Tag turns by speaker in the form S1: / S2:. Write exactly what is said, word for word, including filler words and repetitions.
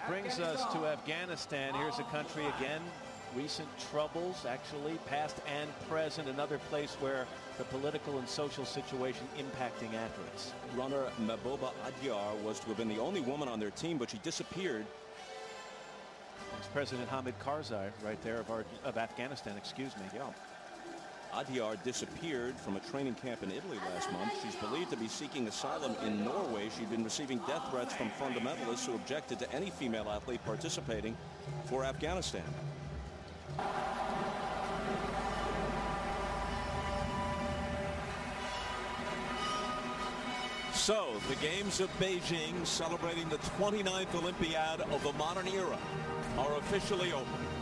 S1: brings us to Afghanistan. Here's a country again, recent troubles, actually, past and present. Another place where the political and social situation impacting athletes.
S2: Runner Mahbouba Adyar was to have been the only woman on their team, but she disappeared.
S1: It's President Hamid Karzai right there of, our, of Afghanistan, excuse me.
S2: Yeah. Adyar disappeared from a training camp in Italy last month. She's believed to be seeking asylum in Norway. She'd been receiving death threats from fundamentalists who objected to any female athlete participating for Afghanistan.
S3: So, the Games of Beijing, celebrating the twenty-ninth Olympiad of the modern era, are officially open.